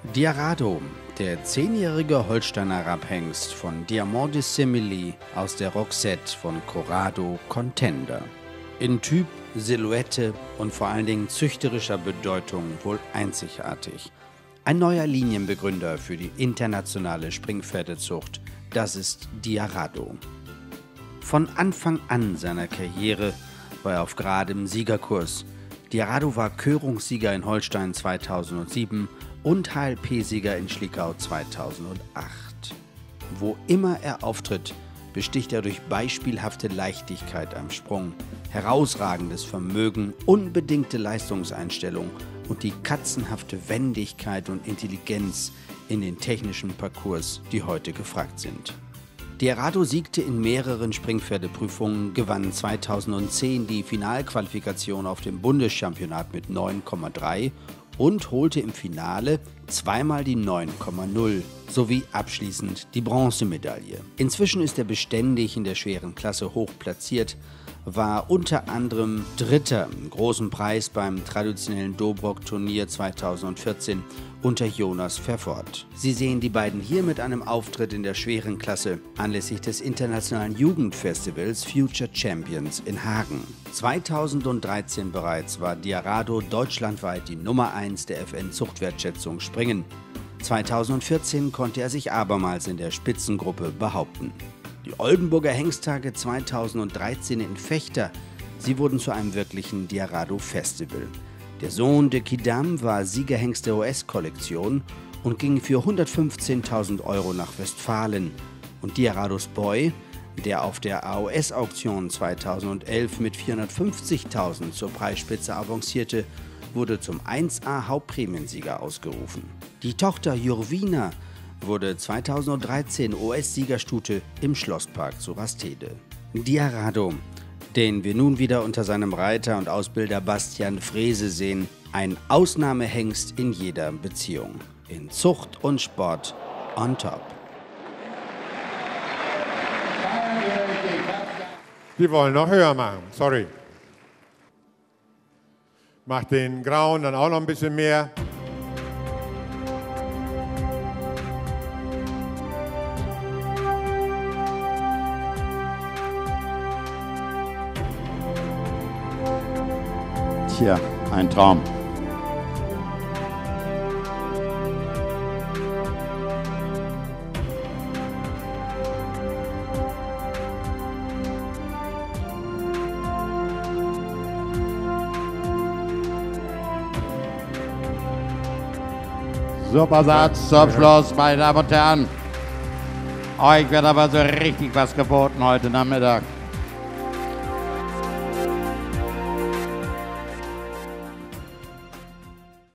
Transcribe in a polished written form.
Diarado, der 10-jährige Holsteiner Rapphengst von Diamant Simili aus der Roxette von Corrado Contender. In Typ, Silhouette und vor allen Dingen züchterischer Bedeutung wohl einzigartig. Ein neuer Linienbegründer für die internationale Springpferdezucht, das ist Diarado. Von Anfang an seiner Karriere war er auf geradem Siegerkurs. Diarado war Körungssieger in Holstein 2007 und HLP-Sieger in Schlickau 2008. Wo immer er auftritt, besticht er durch beispielhafte Leichtigkeit am Sprung, herausragendes Vermögen, unbedingte Leistungseinstellung und die katzenhafte Wendigkeit und Intelligenz in den technischen Parcours, die heute gefragt sind. Diarado siegte in mehreren Springpferdeprüfungen, gewann 2010 die Finalqualifikation auf dem Bundeschampionat mit 9,3 und holte im Finale zweimal die 9,0 sowie abschließend die Bronzemedaille. Inzwischen ist er beständig in der schweren Klasse hoch platziert, war unter anderem Dritter im großen Preis beim traditionellen Dobrock-Turnier 2014 unter Jonas Vervoort. Sie sehen die beiden hier mit einem Auftritt in der schweren Klasse anlässlich des internationalen Jugendfestivals Future Champions in Hagen. 2013 bereits war Diarado deutschlandweit die Nummer 1 der FN-Zuchtwertschätzung Springen. 2014 konnte er sich abermals in der Spitzengruppe behaupten. Die Oldenburger Hengsttage 2013 in Vechta, sie wurden zu einem wirklichen Diarado-Festival. Der Sohn de Quidam war Siegerhengst der OS-Kollektion und ging für 115.000 € nach Westfalen. Und Diarados Boy, der auf der AOS-Auktion 2011 mit 450.000 zur Preisspitze avancierte, wurde zum 1A Hauptprämiensieger ausgerufen. Die Tochter Jurvina wurde 2013 OS-Siegerstute im Schlosspark zu Rastede. Diarado, den wir nun wieder unter seinem Reiter und Ausbilder Bastian Frese sehen, ein Ausnahmehengst in jeder Beziehung. In Zucht und Sport on top. Die wollen noch höher machen, sorry. Mach den grauen dann auch noch ein bisschen mehr. Tja, ein Traum. Super Satz zum Abschluss, meine Damen und Herren. Euch wird aber so richtig was geboten heute Nachmittag.